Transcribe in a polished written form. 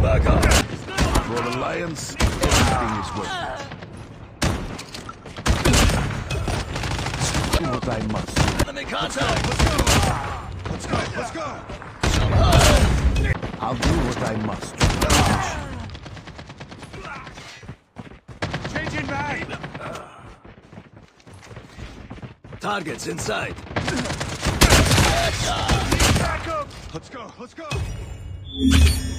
Back up. For Alliance, everything is worth it. Do what I must. Enemy contact. Let's go. Let's go. Jump high. I'll do what I must. Changing mag. Targets inside. Back up. Let's go. Let's go.